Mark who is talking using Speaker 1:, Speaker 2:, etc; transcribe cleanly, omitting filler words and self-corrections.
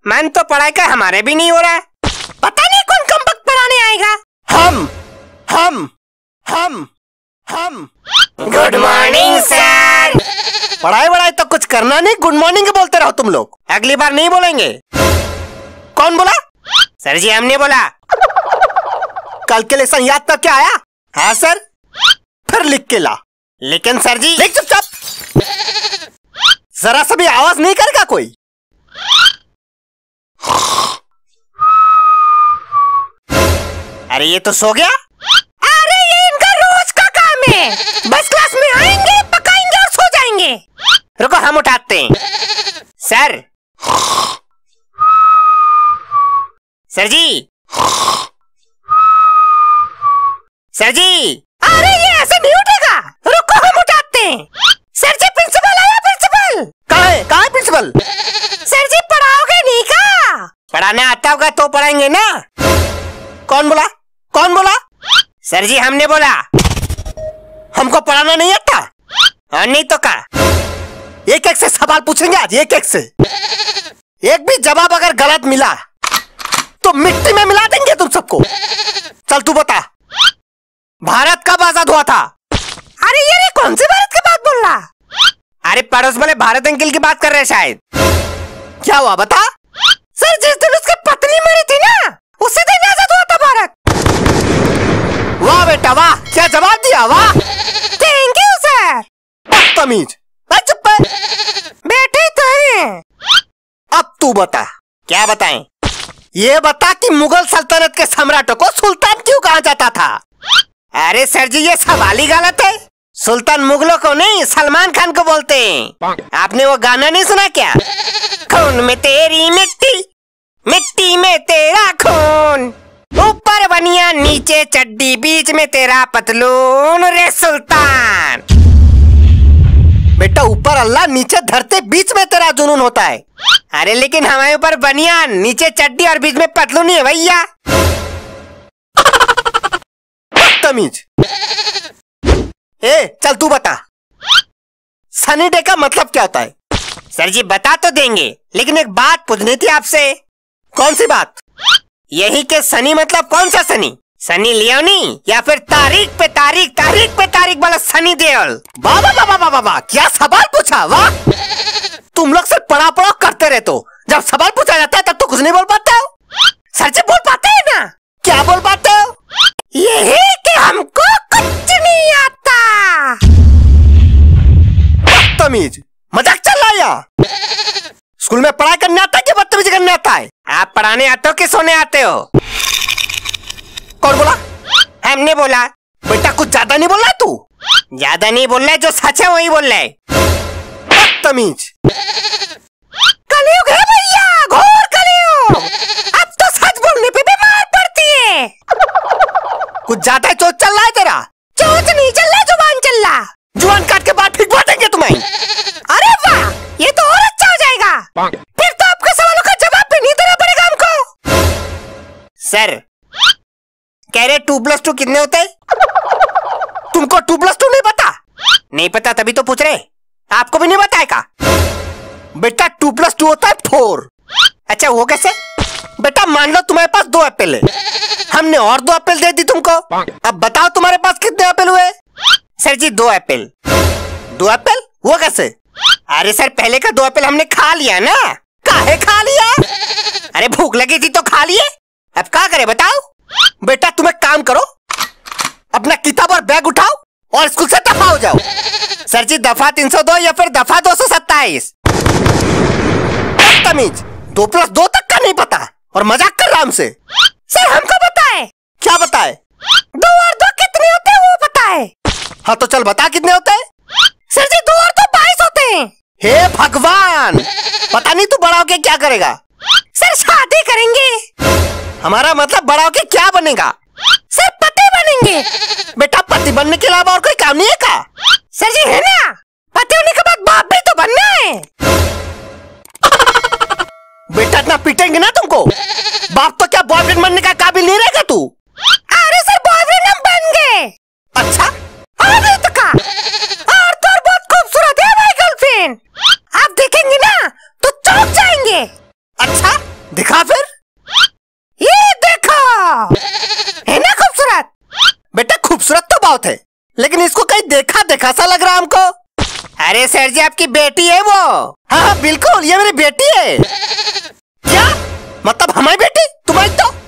Speaker 1: मन तो पढ़ाई का हमारे भी नहीं हो रहा है। पता नहीं कौन कमबख्त पढ़ाने आएगा। हम गुड मॉर्निंग सर।
Speaker 2: पढ़ाई तो कुछ करना नहीं, गुड मॉर्निंग बोलते रहो तुम लोग।
Speaker 1: अगली बार नहीं बोलेंगे।
Speaker 2: कौन बोला?
Speaker 1: सर जी हमने बोला।
Speaker 2: कल के लेसन याद करके आया? हाँ सर, फिर लिख के ला।
Speaker 1: लेकिन सर जी।
Speaker 2: लिख चुपचाप। जरा सा भी आवाज नहीं करेगा कोई।
Speaker 1: अरे ये तो सो गया।
Speaker 3: अरे ये इनका रोज का काम है। बस क्लास में आएंगे, पकाएंगे और सो जाएंगे।
Speaker 1: रुको हम उठाते हैं। सर जी। सर जी।
Speaker 3: अरे ये ऐसे नहीं उठेगा, रुको हम उठाते हैं। सर जी प्रिंसिपल आया। प्रिंसिपल
Speaker 2: कहाँ है प्रिंसिपल?
Speaker 3: सर जी पढ़ाओगे नहीं का?
Speaker 1: पढ़ाना आता होगा तो पढ़ाएंगे ना।
Speaker 2: कौन बोला?
Speaker 1: सर जी हमने बोला।
Speaker 2: हमको पढ़ाना नहीं आता?
Speaker 1: और नहीं तो का।
Speaker 2: एक एक से सवाल पूछेंगे आज, एक एक से। एक भी जवाब अगर गलत मिला तो मिट्टी में मिला देंगे तुम सबको। चल तू बता, भारत कब आजाद हुआ था?
Speaker 3: अरे ये कौन सी भारत की बात बोल रहा?
Speaker 1: अरे पड़ोस वाले भारत अंकिल की बात कर रहे शायद।
Speaker 2: क्या हुआ बता?
Speaker 3: सर जिस दिन उसकी पत्नी मरी थी ना, उसी दिन आजाद हुआ था भारत।
Speaker 2: वाह बेटा वाह, क्या जवाब दिया, वाह।
Speaker 3: Thank you sir.
Speaker 2: बदतमीज। चुप
Speaker 3: बैठे तो हैं।
Speaker 2: अब तू बता।
Speaker 1: क्या बताएं?
Speaker 2: ये बता कि मुगल सल्तनत के सम्राटों को सुल्तान क्यों कहा जाता था?
Speaker 1: अरे सर जी ये सवाल ही गलत है। सुल्तान मुगलों को नहीं, सलमान खान को बोलते हैं। आपने वो गाना नहीं सुना क्या? खून में तेरी मिट्टी, मिट्टी में तेरा खून, ऊपर बनिया नीचे चड्डी, बीच में तेरा पतलून, रे सुल्तान।
Speaker 2: बेटा ऊपर अल्लाह, नीचे धरते, बीच में तेरा जुनून होता है।
Speaker 1: अरे लेकिन हमारे ऊपर बनियान, नीचे चड्डी और बीच में पतलून ही है भैया।
Speaker 2: तमीज। चल तू बता, सनी डे का मतलब क्या होता है?
Speaker 1: सर जी बता तो देंगे, लेकिन एक बात पूछनी थी आपसे।
Speaker 2: कौन सी बात?
Speaker 1: यही के सनी मतलब कौन सा सनी? सनी लियोनी या फिर तारीख पे तारीख वाला सनी देओल?
Speaker 2: वाह, क्या सवाल पूछा, वाह। तुम लोग सिर्फ पढ़ा करते रहते हो, जब सवाल पूछा जाता है तब तो कुछ नहीं बोल पाते हो।
Speaker 3: सर जी बोल पाते हैं ना।
Speaker 2: क्या बोल पाते हो?
Speaker 3: ये कि हमको कुछ नहीं आता।
Speaker 2: बदतमीज, मजाक चल रहा है यहाँ? स्कूल में पढ़ाई करने आता है कि बदतमीजी करने आता है?
Speaker 1: आप पढ़ाने आते हो कि सोने आते हो?
Speaker 2: कौन बोला?
Speaker 1: हमने बोला।
Speaker 2: बेटा कुछ ज्यादा नहीं बोल रहा है तू?
Speaker 1: ज्यादा नहीं बोल रहा है, जो सच है वही बोल रहा है।
Speaker 2: बदतमीज।
Speaker 3: कलयुग है भैया, घोर कलयुग। अब तो सच बोलने पे भी मार पड़ती है।
Speaker 2: कुछ ज्यादा चोट चल रहा है तेरा?
Speaker 3: चोट नहीं चल रहा, जुबान चल रहा।
Speaker 2: जुबान काट के बाद फिर देंगे तुम्हें।
Speaker 3: अरे वाह, ये तो और अच्छा हो जाएगा। फिर तो आपके सवालों का जवाब भी नहीं देना पड़ेगा हमको।
Speaker 1: सर कह रहे 2+2 कितने होते हैं?
Speaker 2: तुमको 2+2 नहीं पता?
Speaker 1: नहीं पता तभी तो पूछ रहे। आपको भी नहीं बताएगा?
Speaker 2: बेटा 2+2 होता है 4।
Speaker 1: अच्छा वो कैसे?
Speaker 2: बेटा मान लो तुम्हारे पास 2 एप्पल है, हमने और 2 एप्पल दे दी तुमको। अब बताओ तुम्हारे पास कितने एप्पल हुए?
Speaker 1: Sir ji 2 apple.
Speaker 2: 2 एप्पल? वो कैसे?
Speaker 1: अरे सर पहले का 2 एप्पल हमने खा लिया ना।
Speaker 2: काहे खा लिया?
Speaker 1: अरे भूख लगी थी तो खा लिए, अब क्या करे बताओ?
Speaker 2: बेटा तुम एक काम करो, अपना किताब और बैग उठाओ और स्कूल से दफा हो जाओ।
Speaker 1: सर जी दफा 302 या फिर दफा 227?
Speaker 2: बदतमीज, 2+2 तक का नहीं पता और मजाक कर रहा हमसे।
Speaker 3: सर हमको पता है।
Speaker 2: क्या पता है?
Speaker 3: 2 और 2 कितने होते हैं वो पता है।
Speaker 2: हाँ तो चल बता कितने होते हैं?
Speaker 3: सर जी 2 और 2 22 होते हैं।
Speaker 2: हे भगवान, पता नहीं तू बड़ा होके क्या करेगा?
Speaker 3: सर शादी करेंगे।
Speaker 2: हमारा मतलब बड़ा होके क्या बनेगा?
Speaker 3: सर पति बनेंगे।
Speaker 2: बेटा पति बनने के अलावा और कोई काम नहीं है का?
Speaker 3: सर जी है ना, पति होने के बाद बाप भी तो बनना है।
Speaker 2: बेटा इतना पीटेंगे ना तुमको, बाप तो क्या बॉयफ्रेंड बनने का काबिल नहीं रहेगा तू।
Speaker 3: अरे सर बॉयफ्रेंड हम बन गए।
Speaker 2: अच्छा
Speaker 3: अरे तो का और तो और बहुत खूबसूरत है भाई गर्लफ्रेंड। आप देखेंगे ना तो चौंक जाएंगे।
Speaker 2: अच्छा लेकिन इसको कहीं देखा देखा सा लग रहा हमको।
Speaker 1: अरे सर जी आपकी बेटी है वो।
Speaker 2: हाँ हाँ बिल्कुल, ये मेरी बेटी है। क्या मतलब हमारी बेटी? तुम्हारी तो